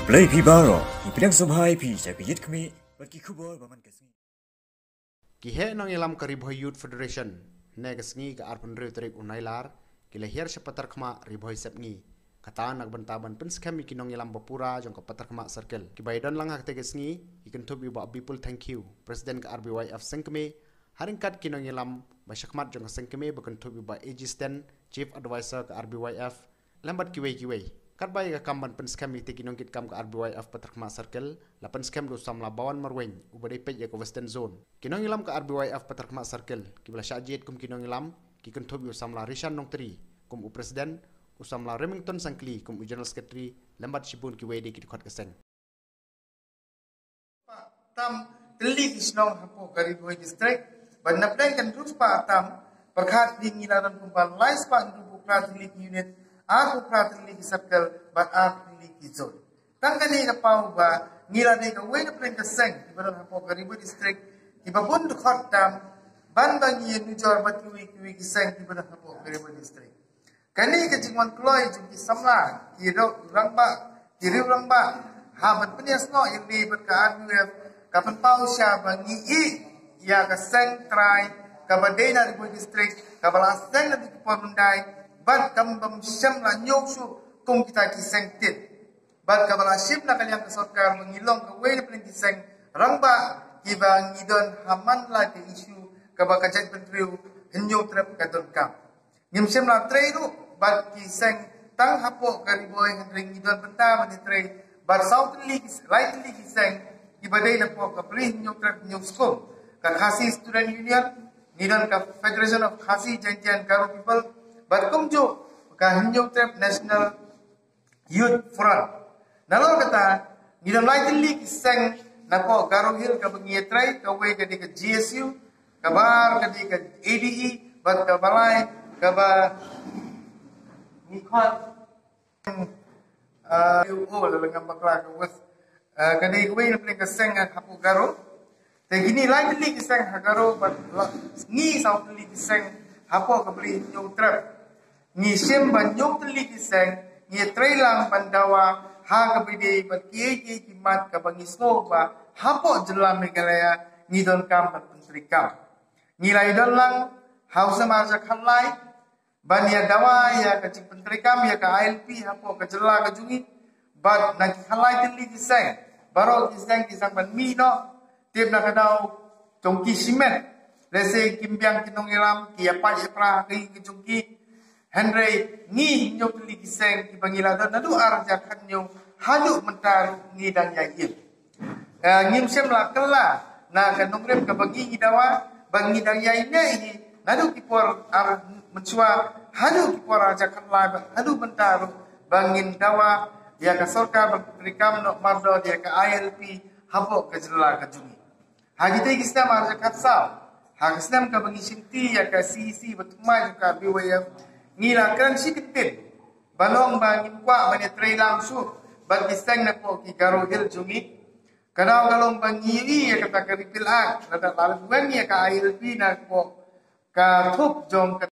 Play Pibaro, Ipidang Subhai Pi, Japiyit Kami, but Kikubor Baman Kasmi. Kihe nang ilam Kariboy Youth Federation, negasngi ka arpun reuterik unailar, kilahir sepatar kama riboy sepngi. Kata nagbantaban penskami kinong ilam bapura jong kapatar kama circle. Kibaidan lang hak tegasngi, ikan tubi ba people thank you. Presiden ka RBYF Sengkeme, haringkat kinong ilam basyakmat jong Sengkeme bakan tubi ba Ejisten, Chief Advisor ka RBYF, lambat kiway. Kadbay ka kamban penskami tikinong kitkam ka RBYF patar kama circle, la penskam do samla bawan marweng, ubadai pej ya ka Western Zone. Kinong ilam ka RBYF patar kama circle, kibla syajiet kum kinong ilam, kikan tubi samla Rishan Nong Tri, kum u Presiden, usamla Remington Sangkli kum General Secretary lambat sibun ki wedi ki khot kaseng tam teli kisnong hapo Kariboy district banapdai kan terus pa tam perkhat di ngilaran kumpal lais pa ndu pratili unit aku pratili circle bat pratili zone tangkani ka pau ba ngilade ka wedi plan kaseng di badan hapo Kariboy district di babun khot tam ban bangi nujor batui ki kiseng di badan hapo Kariboy district kani ke jingwan kloy jingki samla kiro rangba habat penias no yang di berkaan web kapan pau sya bangi ya ka seng trai ka badena Riboy district ka bala seng na di pondai ban kambam syam la nyoksu kum kita ki seng tit ban ka bala ship na kaliang ka sarkar mengilong ka wele pen ki seng rangba ki ba ngidon haman la ke isu ka ba ka jat pentriu henyo trap ka don kam ngim syam la trai ru bat kiseng tang hapo Kariboy hendring idon benda mani trade bat south league right league kiseng ibadai na po ka bring new trade new school ka Khasi student union nidon ka federation of Khasi Janjian Garo people bat kumjo ka new trade national youth front nalo kata nidon right league kiseng na po Garo Hill ka bangi trade ka way ka di ka GSU ka bar ka di ka ADE bat ka balay ka ba Nikon dalam bakla was kadai kuwi na pling kaseng hapu garo te gini lightly kiseng hagaro but ni soutly kiseng hapo kabri nyong trap ni sim ban nyong tli kiseng ni trailang bandawa ha kabide but kiye kimat ka bangisno ba hapo jela megalaya ni don kam pat pentrikam ni laidon lang hausa marja khalai Bania dawa ya ke cik pentrikam ya ke ALP hapo ke jela ke jungi bat nak halai tili kiseng baro kiseng ban mi no tiap nak kadau jongki simen lese kimbiang kinong ilam ki apa ya pra ki jongki Henry ni nyok tili kiseng ki bangila dan nadu arah jakan nyong hadu mentaru ni dan yayin ngim sem la kala na kanong rem ke bagi dawa bangi dan yayinnya ini nadu kipor arah mencua hadu kipora jakan laba hadu bentaru bangin dawa dia ka sorka berikam no mardo dia ka ILP hapo ke jela ke jungi hagite kisna mar jakat sal hagisnam ka bangi sinti ya ka CC betuma ka BYF ngila kan sikitin balong bangin kwa mane tray langsung bagi seng na po ki Garo Hill jungi kadang galong bangi ya kata ka ripil ak nada lalu ya ka ILP na po ka thup jong